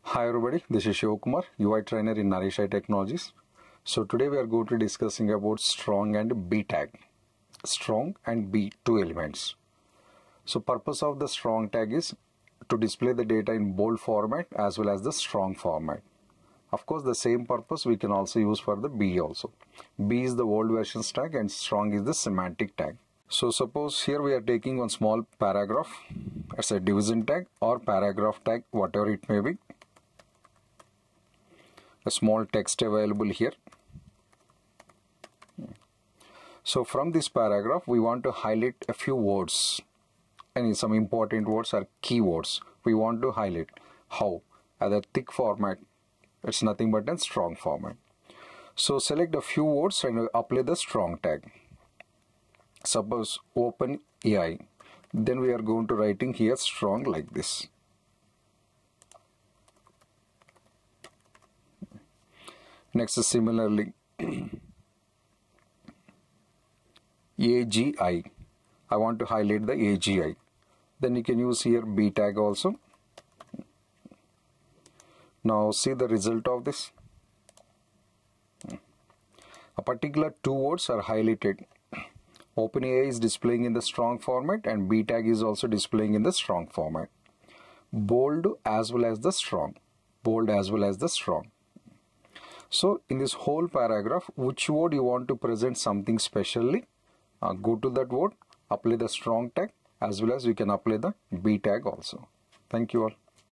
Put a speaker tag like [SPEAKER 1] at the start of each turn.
[SPEAKER 1] Hi everybody, this is Shiva Kumar, UI trainer in Naresh IT Technologies. So today we are going to discussing about strong and B tag. Strong and B, two elements. So purpose of the strong tag is to display the data in bold format as well as the strong format. Of course, the same purpose we can also use for the B also. B is the old versions tag and strong is the semantic tag. So suppose here we are taking one small paragraph as a division tag or paragraph tag, whatever it may be. A small text available here. So from this paragraph we want to highlight a few words, and some important words are keywords. We want to highlight how? As a thick format, it's nothing but a strong format. So select a few words and apply the strong tag. Suppose open AI, then we are going to writing here strong like this. Next, similarly, AGI. I want to highlight the AGI. Then you can use here B tag also. Now see the result of this. A particular two words are highlighted. OpenAI is displaying in the strong format and B tag is also displaying in the strong format. Bold as well as the strong. Bold as well as the strong. So in this whole paragraph, which word you want to present something specially, go to that word, apply the strong tag as well as you can apply the B tag also. Thank you all.